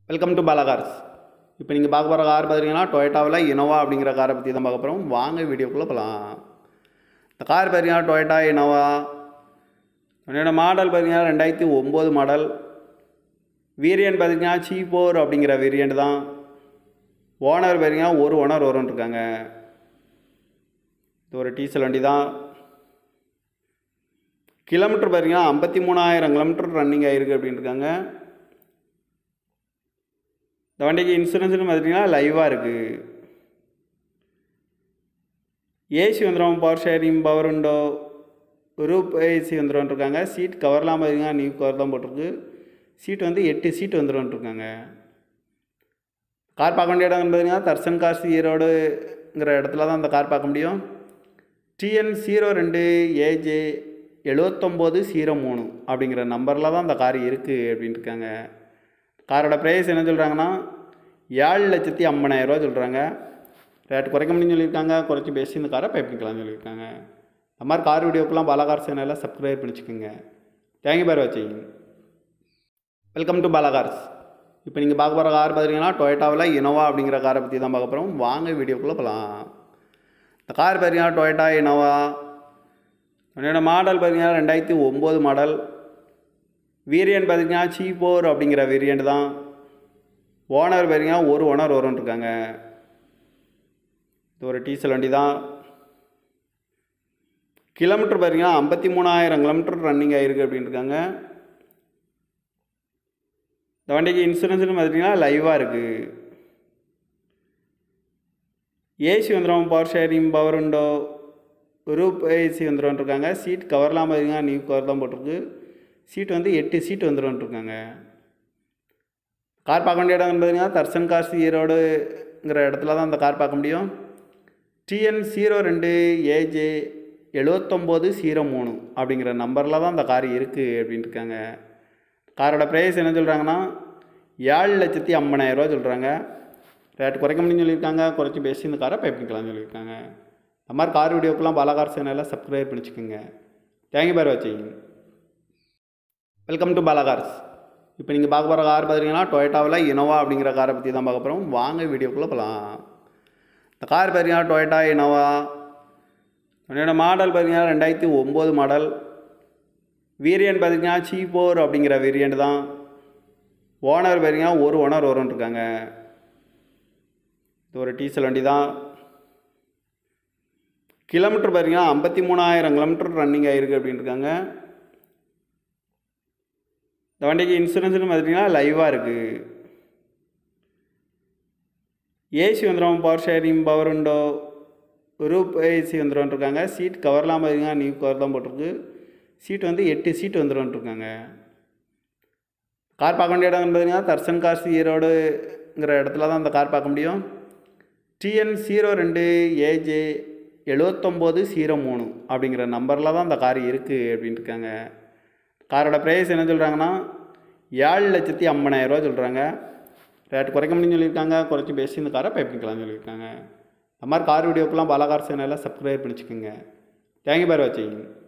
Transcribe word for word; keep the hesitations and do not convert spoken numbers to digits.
Welcome to Bala cars. இப்போ நீங்கள் பார்க்க போகிற கார் பார்த்தீங்கன்னா டொயோட்டாவில் இனோவா அப்படிங்கிற காரை பற்றி தான் பார்க்க போகிறோம். வாங்க வீடியோக்குள்ளே போகலாம். இந்த கார் பார்த்தீங்கன்னா டொயோட்டா இனோவா. என்னோட மாடல் பார்த்தீங்கன்னா ரெண்டாயிரத்தி ஒம்பது மாடல். வேரியன்ட் பார்த்தீங்கன்னா சி ஃபோர் அப்படிங்கிற வேரியண்ட் தான். ஓனர் பார்த்தீங்கன்னா ஒரு ஓனர் வரும்னு இருக்காங்க. இது ஒரு டீசல் வண்டி தான். கிலோமீட்டர் பார்த்தீங்கன்னா ஐம்பத்தி மூணாயிரம் கிலோமீட்டர் ரன்னிங் ஆகிருக்கு அப்படின்னு இருக்காங்க. இந்த வண்டிக்கு இன்சூரன்ஸ்னு பார்த்தீங்கன்னா லைவாக இருக்குது. ஏசி வந்துடும், power steering, power window, roof AC வந்துடும் இருக்காங்க. சீட் கவர்லாம் பார்த்தீங்கன்னா நியூ கவர் தான் போட்டிருக்கு. சீட் வந்து எட்டு சீட் வந்துடும் இருக்காங்க. கார் பார்க்க வேண்டிய இடம் பார்த்தீங்கன்னா தர்சன் கார்ஸ் ஈரோடுங்கிற இடத்துல தான் அந்த கார் பார்க்க முடியும். டிஎன் ஜீரோ ரெண்டு ஏஜே எழுபத்தொம்போது ஜீரோ மூணு அப்படிங்கிற நம்பரில் தான் அந்த கார் இருக்குது அப்படின்னு இருக்காங்க. காரோட ப்ரைஸ் என்ன சொல்கிறாங்கன்னா ஏழு லட்சத்தி ஐம்பதாயிரரூவா சொல்கிறாங்க. ரேட் குறைக்க முடியும்னு சொல்லியிருக்காங்க. குறைச்சி பேசி இந்த காரை பைப்பிக்கலாம்னு சொல்லியிருக்காங்க. இந்த மாதிரி கார் வீடியோக்கெலாம் பாலா கார் சேனலில் சப்ஸ்கிரைப் பண்ணிச்சுக்கோங்க. தேங்க்யூ பார் வாட்சிங். Welcome to Bala cars. இப்போ நீங்கள் பார்க்க போகிற கார் பார்த்தீங்கன்னா டொயோட்டாவில் இனோவா அப்படிங்கிற காரை பற்றி தான் பார்க்க போகிறோம். வாங்க வீடியோக்குள்ளே போகலாம். இந்த கார் பார்த்தீங்கன்னா டொயோட்டா இனோவா. என்னோட மாடல் பார்த்தீங்கன்னா ரெண்டாயிரத்தி ஒம்பது மாடல். வேரியன்ட் பார்த்தீங்கன்னா சி ஃபோர் அப்படிங்கிற வேரியண்ட் தான். ஓனர் பார்த்தீங்கன்னா ஒரு ஓனர் வரும்னு இருக்காங்க. இது ஒரு டீசல் வண்டி தான். கிலோமீட்டர் பார்த்தீங்கன்னா ஐம்பத்தி மூணாயிரம் கிலோமீட்டர் ரன்னிங் ஆகிருக்கு அப்படின்னு இருக்காங்க. இந்த வண்டிக்கு இன்சூரன்ஸ்னு பார்த்தீங்கன்னா லைவாக இருக்குது. ஏசி வந்துடும், power steering, power window, roof AC வந்துடும் இருக்காங்க. சீட் கவர்லாம் பார்த்தீங்கன்னா நியூ கவர் தான் போட்டிருக்கு. சீட் வந்து எட்டு சீட் வந்துடும் இருக்காங்க. கார் பார்க்க வேண்டிய இடம் பார்த்தீங்கன்னா தர்சன் கார்ஸ் ஈரோடுங்கிற இடத்துல தான் அந்த கார் பார்க்க முடியும். டிஎன் ஜீரோ ரெண்டு ஏஜே எழுபத்தொம்போது ஜீரோ மூணு அப்படிங்கிற நம்பரில் தான் அந்த கார் இருக்குது அப்படின்னு இருக்காங்க. காரோட ப்ரைஸ் என்ன சொல்கிறாங்கன்னா ஏழு லட்சத்தி ஐம்பதாயிரரூவா சொல்கிறாங்க. ரேட் குறைக்க முடியும்னு சொல்லியிருக்காங்க. குறைச்சி பேசி இந்த காரை பைப்பிக்கலாம்னு சொல்லியிருக்காங்க. இந்த மாதிரி கார் வீடியோக்கெலாம் பாலா கார் சேனலில் சப்ஸ்கிரைப் பண்ணிச்சுக்கோங்க. தேங்க்யூ பார் வாட்சிங். Welcome to Bala cars. இப்போ நீங்கள் பார்க்க போகிற கார் பார்த்தீங்கன்னா டொயோட்டாவில் இனோவா அப்படிங்கிற காரை பற்றி தான் பார்க்க போகிறோம். வாங்க வீடியோக்குள்ளே போகலாம். இந்த கார் பார்த்தீங்கன்னா டொயோட்டா இனோவா. என்னோட மாடல் பார்த்தீங்கன்னா ரெண்டாயிரத்தி ஒம்பது மாடல். வேரியன்ட் பார்த்தீங்கன்னா சி ஃபோர் அப்படிங்கிற வேரியண்ட் தான். ஓனர் பார்த்தீங்கன்னா ஒரு ஓனர் வரும்னு இருக்காங்க. இது ஒரு டீசல் வண்டி தான். கிலோமீட்டர் பார்த்தீங்கன்னா ஐம்பத்தி மூணாயிரம் கிலோமீட்டர் ரன்னிங் ஆகிருக்கு அப்படின்னு இருக்காங்க. இந்த வண்டிக்கு இன்சூரன்ஸ்னு பார்த்தீங்கன்னா லைவாக இருக்குது. ஏசி வந்துடும், power steering, power window, roof AC வந்துடும் இருக்காங்க. சீட் கவர்லாம் பார்த்தீங்கன்னா நியூ கவர் தான் போட்டிருக்கு. சீட் வந்து எட்டு சீட் வந்துடும் இருக்காங்க. கார் பார்க்க வேண்டிய இடம் பார்த்தீங்கன்னா தர்சன் கார்ஸ் ஈரோடுங்கிற இடத்துல தான் அந்த கார் பார்க்க முடியும். டிஎன் ஜீரோ ரெண்டு ஏஜே எழுபத்தொம்போது ஜீரோ மூணு அப்படிங்கிற நம்பரில் தான் அந்த கார் இருக்குது அப்படின்னு இருக்காங்க. காரோட ப்ரைஸ் என்ன சொல்கிறாங்கன்னா ஏழு லட்சத்தி ஐம்பதாயிரரூவா சொல்கிறாங்க. ரேட் குறைக்க முடியும்னு சொல்லியிருக்காங்க. குறைச்சி பேசி இந்த காரை பைப்பிக்கலாம்னு சொல்லியிருக்காங்க. இந்த மாதிரி கார் வீடியோக்கெலாம் பாலா கார் சேனலில் சப்ஸ்கிரைப் பண்ணிச்சுக்கோங்க. தேங்க்யூ பார் வாட்சிங்.